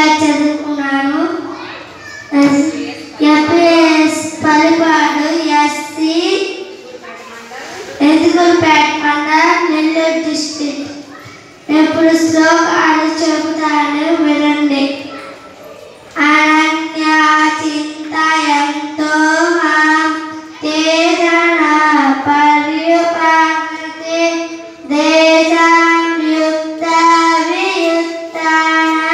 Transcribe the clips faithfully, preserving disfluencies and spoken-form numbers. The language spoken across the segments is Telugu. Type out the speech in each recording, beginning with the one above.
క్లాస్ చదువుకున్నాను. ఎంపీఎస్ పల్లిపాడు ఎస్సీ ఎందుకులపేట మండలం నెల్లూరు డిస్ట్రిక్ట్. ఇప్పుడు శ్లోకాలు చెబుతాను వినండి. అనన్య చింతయంతో మాం తేజన పర్యుపగతే దేశాం యుక్త వియుక్తాన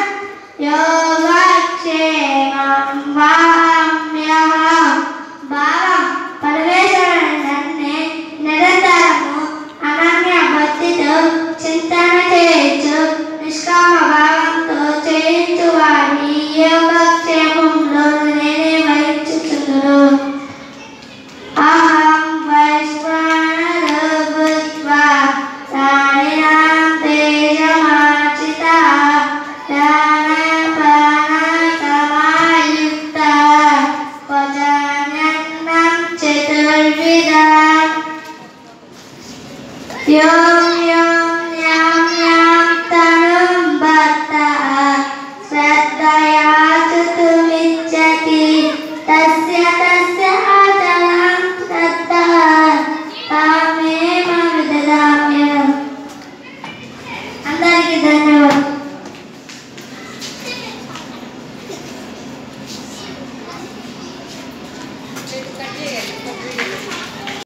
యోగక్షేమం వామ్యహం. భావం పరమేశ్వరుని నిరంతరము అనన్య భక్తితో చింతన చేయొచ్చు. నిష్కామ భావంతో చేయించు వారి యోగక్షేమంలో నేనే వహించుచుందును. అహం వైశ్వానరో భూత్వా ప్రాణినాం తేజమార్చితః ప్రాణాపానసమాయుక్తః క్వచాన్యన్నం చతుర్విధం. యోం యోం యాం యాం తనుం భక్తః శ్రద్ధయా స్తుతుమిచ్చతి తస్య తస్య ఆచరణం శ్రద్ధః తామేవ విదదామ్యహం. అందరికీ ధన్యవాదాలు.